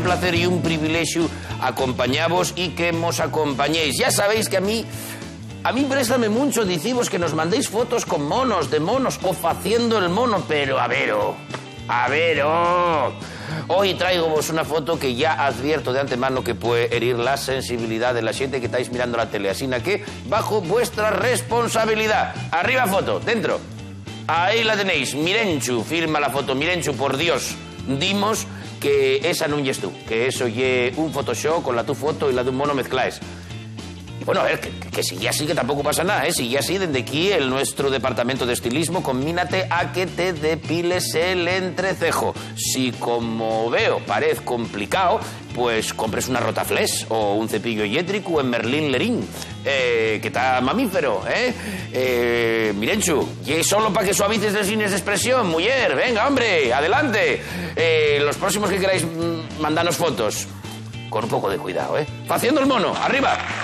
placer y un privilegio acompañaros y que mos acompañéis. Ya sabéis que a mí préstame mucho decimos que nos mandéis fotos con monos, de monos, o faciendo el mono, pero a ver, hoy traigo vos una foto que ya advierto de antemano que puede herir la sensibilidad de la gente que estáis mirando la tele, así que bajo vuestra responsabilidad. Arriba foto, dentro. Ahí la tenéis, Mirenchu, firma la foto. Mirenchu, por Dios, dimos que esa no es tú, que eso ye un Photoshop con la tu foto y la de un mono mezcláis. Y bueno, a ver, que sigue así, que tampoco pasa nada, ¿eh? Sigue así, desde aquí, el nuestro departamento de estilismo, combínate a que te depiles el entrecejo. Si, como veo, parece complicado, pues compres una Rotaflex o un cepillo eléctrico en Merlin Lerín, que está mamífero, ¿eh? Mirenchu, y solo para que suavices las líneas de expresión, mujer, venga, hombre, adelante. Los próximos que queráis, mandanos fotos. Con un poco de cuidado, ¿eh? Haciendo el mono, arriba.